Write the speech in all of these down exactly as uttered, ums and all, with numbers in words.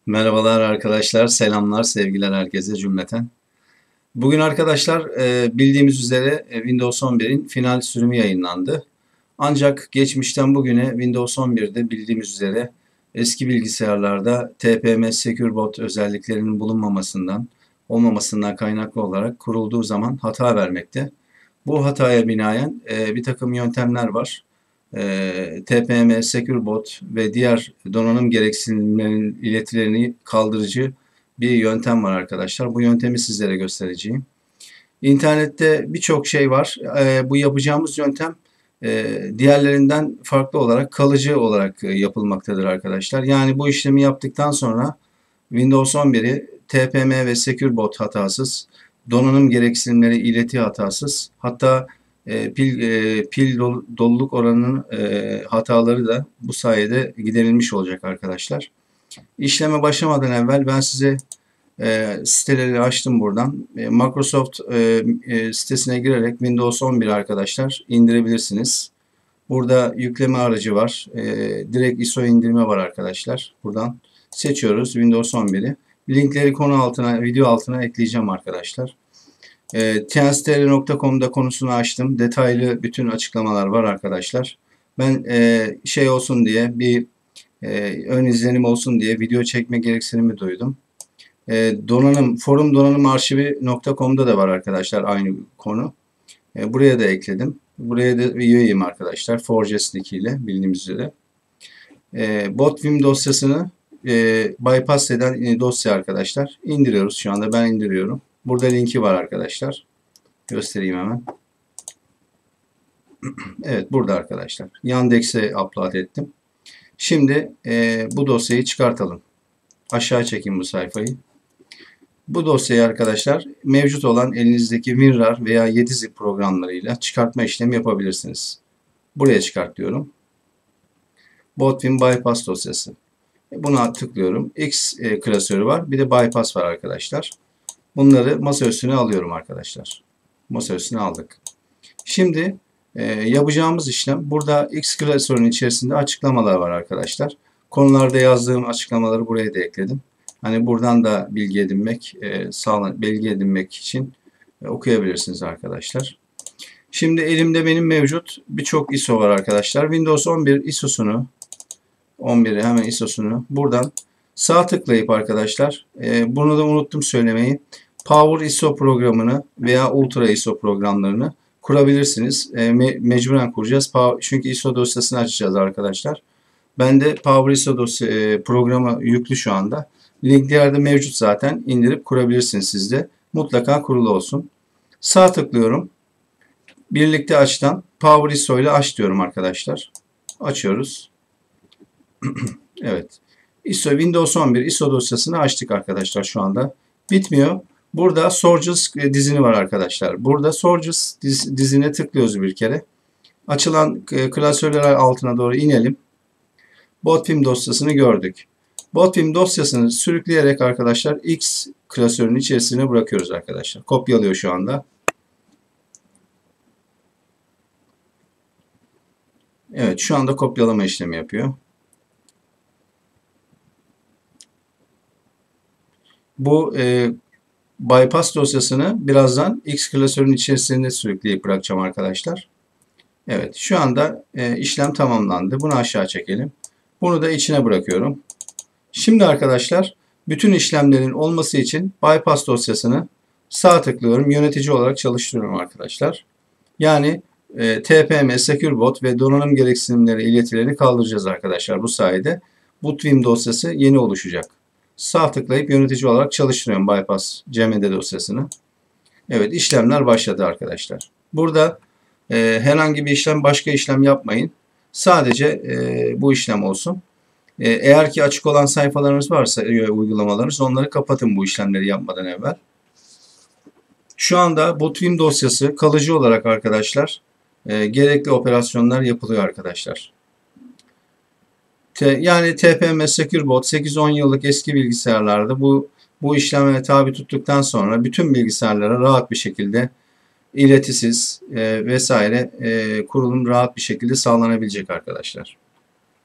Merhabalar arkadaşlar, selamlar, sevgiler herkese cümleten. Bugün arkadaşlar e, bildiğimiz üzere e, Windows on birin final sürümü yayınlandı. Ancak geçmişten bugüne Windows on birde bildiğimiz üzere eski bilgisayarlarda T P M Secure Boot özelliklerinin bulunmamasından, olmamasından kaynaklı olarak kurulduğu zaman hata vermekte. Bu hataya binaen e, bir takım yöntemler var. E, T P M Secure Boot ve diğer donanım gereksinimlerinin iletilerini kaldırıcı bir yöntem var arkadaşlar. Bu yöntemi sizlere göstereceğim. İnternette birçok şey var. E, bu yapacağımız yöntem e, diğerlerinden farklı olarak kalıcı olarak e, yapılmaktadır arkadaşlar. Yani bu işlemi yaptıktan sonra Windows on biri T P M ve Secure Boot hatasız, donanım gereksinimleri ileti hatasız, hatta e, pil e, pil dol, doluluk oranının e, hataları da bu sayede giderilmiş olacak arkadaşlar. İşleme başlamadan evvel ben size e, siteleri açtım buradan. E, Microsoft e, e, sitesine girerek Windows on bir arkadaşlar indirebilirsiniz. Burada yükleme aracı var. E, direkt I S O indirme var arkadaşlar. Buradan seçiyoruz Windows on biri. Linkleri konu altına, video altına ekleyeceğim arkadaşlar. E, tenstr nokta com'da konusunu açtım. Detaylı bütün açıklamalar var arkadaşlar. Ben e, şey olsun diye bir e, ön izlenim olsun diye video çekme gereksinimi duydum. E, donanım forum donanım arşivi nokta com'da da var arkadaşlar aynı konu. E, buraya da ekledim. Buraya da üyeyim arkadaşlar. four G Stick ile bildiğimiz üzere. E, Botvim dosyasını e, bypass eden e, dosya arkadaşlar. İndiriyoruz şu anda. Ben indiriyorum. Burada linki var arkadaşlar. Göstereyim hemen. Evet burada arkadaşlar. Yandex'e upload ettim. Şimdi e, bu dosyayı çıkartalım. Aşağı çekin bu sayfayı. Bu dosyayı arkadaşlar mevcut olan elinizdeki WinRAR veya yedi zip programlarıyla çıkartma işlemi yapabilirsiniz. Buraya çıkart diyorum. Botvim bypass dosyası. Buna tıklıyorum. X e, klasörü var. Bir de bypass var arkadaşlar. Bunları masa üstüne alıyorum arkadaşlar. Masa üstüne aldık. Şimdi e, yapacağımız işlem burada X klasörünün içerisinde açıklamalar var arkadaşlar. Konularda yazdığım açıklamaları buraya da ekledim. Hani buradan da bilgi edinmek, e, sağlan bilgi edinmek için e, okuyabilirsiniz arkadaşlar. Şimdi elimde benim mevcut birçok I S O var arkadaşlar. Windows on bir I S O'sunu on biri hemen I S O'sunu buradan sağ tıklayıp arkadaşlar e, bunu da unuttum söylemeyi. Power I S O programını veya Ultra I S O programlarını kurabilirsiniz. E, me mecburen kuracağız. Çünkü I S O dosyasını açacağız arkadaşlar. Ben de Power I S O dosya e, programı yüklü şu anda. Linklerde mevcut zaten. İndirip kurabilirsiniz siz de. Mutlaka kurulu olsun. Sağ tıklıyorum. Birlikte açtan Power I S O ile aç diyorum arkadaşlar. Açıyoruz. Evet. I S O Windows on bir I S O dosyasını açtık arkadaşlar şu anda. Bitmiyor. Burada Sources dizini var arkadaşlar. Burada Sources dizine tıklıyoruz bir kere. Açılan klasörler altına doğru inelim. Botvim dosyasını gördük. Botvim dosyasını sürükleyerek arkadaşlar X klasörünün içerisine bırakıyoruz arkadaşlar. Kopyalıyor şu anda. Evet şu anda kopyalama işlemi yapıyor. Bu e, bypass dosyasını birazdan X klasörünün içerisinde sürükleyip bırakacağım arkadaşlar. Evet şu anda e, işlem tamamlandı. Bunu aşağı çekelim. Bunu da içine bırakıyorum. Şimdi arkadaşlar bütün işlemlerin olması için bypass dosyasını sağ tıklıyorum. Yönetici olarak çalıştırıyorum arkadaşlar. Yani e, T P M, Secure Boot ve donanım gereksinimleri iletilerini kaldıracağız arkadaşlar. Bu sayede Botvim dosyası yeni oluşacak. Sağ tıklayıp yönetici olarak çalıştırıyorum bypass C M D dosyasını. Evet işlemler başladı arkadaşlar. Burada e, herhangi bir işlem başka işlem yapmayın. Sadece e, bu işlem olsun. E, eğer ki açık olan sayfalarınız varsa e, uygulamalarınız onları kapatın bu işlemleri yapmadan evvel. Şu anda Botvim dosyası kalıcı olarak arkadaşlar e, gerekli operasyonlar yapılıyor arkadaşlar. Te, yani T P M Secure Boot sekiz on yıllık eski bilgisayarlarda bu bu işlemlere tabi tuttuktan sonra bütün bilgisayarlara rahat bir şekilde iletisiz e, vesaire e, kurulum rahat bir şekilde sağlanabilecek arkadaşlar.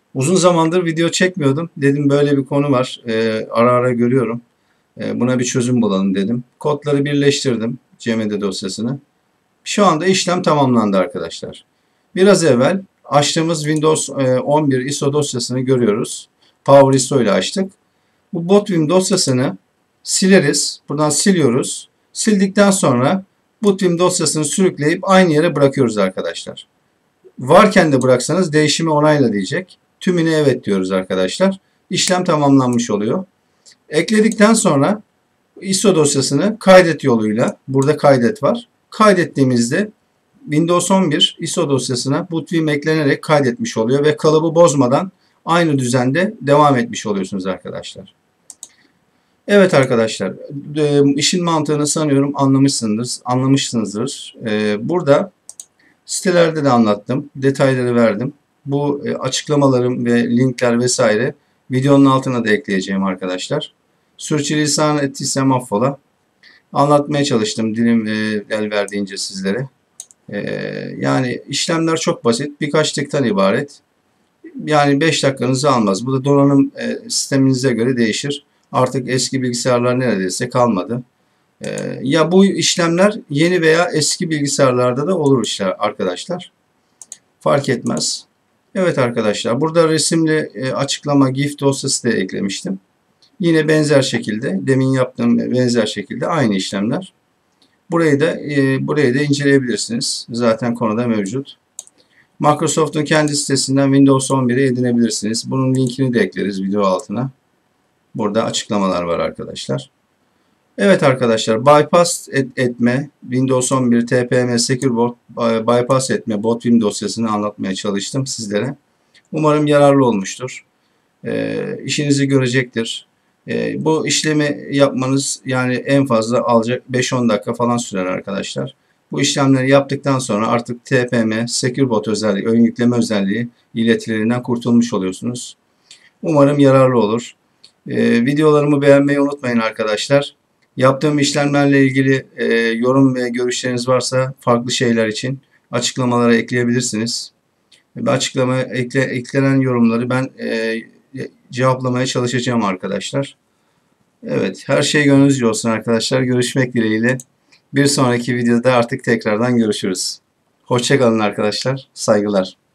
Uzun zamandır video çekmiyordum. Dedim böyle bir konu var. Ee, ara ara görüyorum. Ee, buna bir çözüm bulalım dedim. Kodları birleştirdim. C M D dosyasını. Şu anda işlem tamamlandı arkadaşlar. Biraz evvel açtığımız Windows e, on bir I S O dosyasını görüyoruz. Power I S O ile açtık. Bu botvim dosyasını sileriz. Buradan siliyoruz. Sildikten sonra botvim dosyasını sürükleyip aynı yere bırakıyoruz arkadaşlar. Varken de bıraksanız değişimi onayla diyecek. Tümüne evet diyoruz arkadaşlar. İşlem tamamlanmış oluyor. Ekledikten sonra I S O dosyasını kaydet yoluyla, burada kaydet var. Kaydettiğimizde Windows on bir I S O dosyasına botvim eklenerek kaydetmiş oluyor ve kalıbı bozmadan aynı düzende devam etmiş oluyorsunuz arkadaşlar. Evet arkadaşlar, işin mantığını sanıyorum anlamışsınızdır. anlamışsınızdır. Burada sitelerde de anlattım, detayları verdim. Bu açıklamalarım ve linkler vesaire videonun altına da ekleyeceğim arkadaşlar. Sürçülisan ettiysem affola. Anlatmaya çalıştım dilim el verdiğince sizlere. Yani işlemler çok basit, birkaç tıktan ibaret. Yani beş dakikanızı almaz. Bu da donanım sisteminize göre değişir. Artık eski bilgisayarlar neredeyse kalmadı. Ya bu işlemler yeni veya eski bilgisayarlarda da olur işte arkadaşlar. Fark etmez. Evet arkadaşlar, burada resimli açıklama GIF dosyası da eklemiştim. Yine benzer şekilde, demin yaptığım benzer şekilde aynı işlemler. Burayı da burayı da inceleyebilirsiniz. Zaten konuda mevcut. Microsoft'un kendi sitesinden Windows on bir'i edinebilirsiniz. Bunun linkini de ekleriz video altına. Burada açıklamalar var arkadaşlar. Evet arkadaşlar, bypass et, etme, Windows on bir T P M Secure Boot bypass etme botvim dosyasını anlatmaya çalıştım sizlere. Umarım yararlı olmuştur. E, işinizi görecektir. E, bu işlemi yapmanız yani en fazla alacak beş on dakika falan sürer arkadaşlar. Bu işlemleri yaptıktan sonra artık T P M Secure Boot özelliği, ön yükleme özelliği iletilerinden kurtulmuş oluyorsunuz. Umarım yararlı olur. E, videolarımı beğenmeyi unutmayın arkadaşlar. Yaptığım işlemlerle ilgili e, yorum ve görüşleriniz varsa farklı şeyler için açıklamalara ekleyebilirsiniz. Ve açıklamaya ekle, eklenen yorumları ben e, cevaplamaya çalışacağım arkadaşlar. Evet, her şey gönlünüzce olsun arkadaşlar. Görüşmek dileğiyle. Bir sonraki videoda artık tekrardan görüşürüz. Hoşça kalın arkadaşlar. Saygılar.